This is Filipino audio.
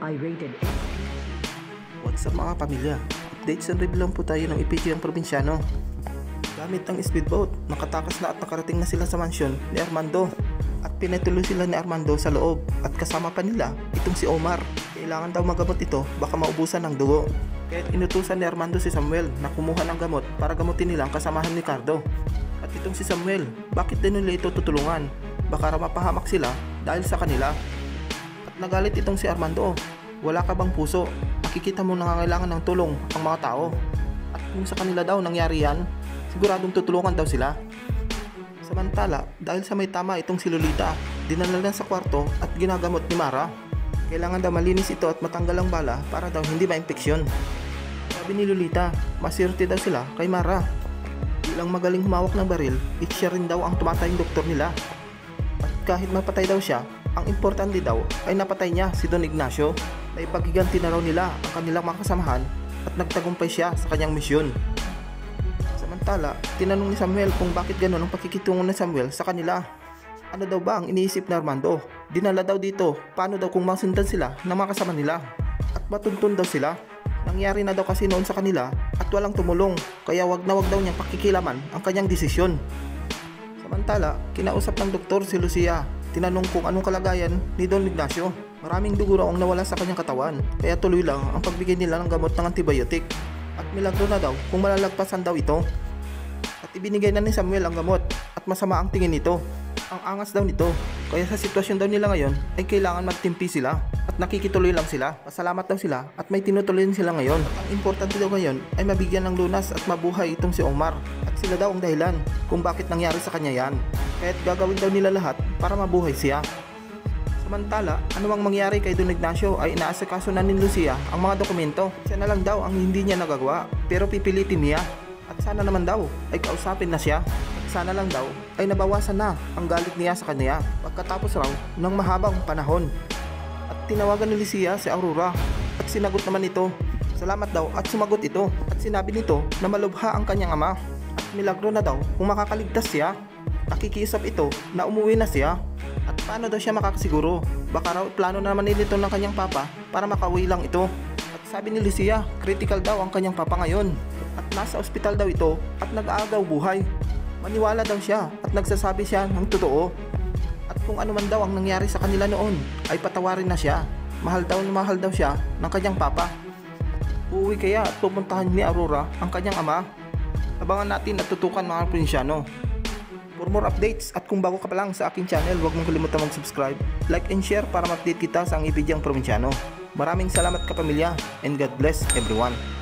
Rated A. What's up mga pamilya? Updates and review lang po tayo ng EPG ang probinsyano. Gamit ang speedboat, nakatakas na at nakarating na sila sa mansyon ni Armando. At pinatuloy sila ni Armando sa loob at kasama pa nila itong si Omar. Kailangan daw magamot ito, baka maubusan ng dugo. Kaya inutusan ni Armando si Samuel na kumuha ng gamot para gamutin nila ang kasamahan ni Cardo. At itong si Samuel, bakit din nila ito tutulungan? Baka raw mapahamak sila dahil sa kanila. At nagalit itong si Armando. Wala ka bang puso? Nakikita mo nangangailangan ng tulong ang mga tao. At kung sa kanila daw nangyari yan, siguradong tutulungan daw sila. Samantala, dahil sa may tama itong si Lolita, dinala na sa kwarto at ginagamot ni Mara. Kailangan daw malinis ito at matanggal ang bala para daw hindi ma-impeksyon. Sabi ni Lolita, maswerte daw sila kay Mara. Bilang magaling humawak ng baril, siya rin daw ang tumatayong doktor nila. At kahit mapatay daw siya, ang importante daw ay napatay niya si Don Ignacio. Na ipaghiganti na raw nila ang kanilang mga kasamahan at nagtagumpay siya sa kanyang misyon. Samantala, tinanong ni Samuel kung bakit gano'n ang pakikitungo ni Samuel sa kanila. Ano daw ba ang iniisip ni Armando? Dinala daw dito, paano daw kung masundan sila ng mga kasama nila? At matuntun daw sila? Nangyari na daw kasi noon sa kanila at walang tumulong, kaya wag daw niyang pakikilaman ang kanyang desisyon. Samantala, kinausap ng doktor si Lucia. Tinanong kung anong kalagayan ni Don Ignacio. Maraming dugo raw ang nawala sa kanyang katawan, kaya tuloy lang ang pagbigay nila ng gamot ng antibiotic. At milagro na daw kung malalagpasan daw ito. At ibinigay na ni Samuel ang gamot at masama ang tingin nito. Ang angas daw nito, kaya sa sitwasyon daw nila ngayon ay kailangan magtimpi sila at nakikituloy lang sila. Pasalamat daw sila at may tinutuloy sila ngayon. At ang importante daw ngayon ay mabigyan ng lunas at mabuhay itong si Omar. At sila daw ang dahilan kung bakit nangyari sa kanya yan. Kaya't gagawin daw nila lahat para mabuhay siya. Samantala, anumang mangyari kay Don Ignacio ay inaasikaso na ni Lucia ang mga dokumento. Siya na lang daw ang hindi niya nagagawa, pero pipilitin niya. At sana naman daw ay kausapin na siya. At sana lang daw ay nabawasan na ang galit niya sa kanya pagkatapos raw ng mahabang panahon. At tinawagan ni Lucia si Aurora at sinagot naman ito. Salamat daw at sumagot ito. At sinabi nito na malubha ang kanyang ama. At milagro na daw kung makakaligtas siya. Nakikiusap ito na umuwi na siya. At paano daw siya makakasiguro? Baka raw plano na naman nito ng kanyang papa para makauwi lang ito. At sabi ni Lucia, critical daw ang kanyang papa ngayon. At nasa ospital daw ito at nag-aagaw buhay. Maniwala daw siya at nagsasabi siya ng totoo. At kung ano man daw ang nangyari sa kanila noon, ay patawarin na siya. Mahal daw siya ng kanyang papa. Uuwi kaya at pupuntahan ni Aurora ang kanyang ama. Abangan natin at tutukan mga probinsyano. For more updates at kung bago ka pa lang sa aking channel, huwag mong kalimutan mag-subscribe, like and share para ma-update kita sa ang EPG ang probinsyano. Maraming salamat kapamilya and God bless everyone.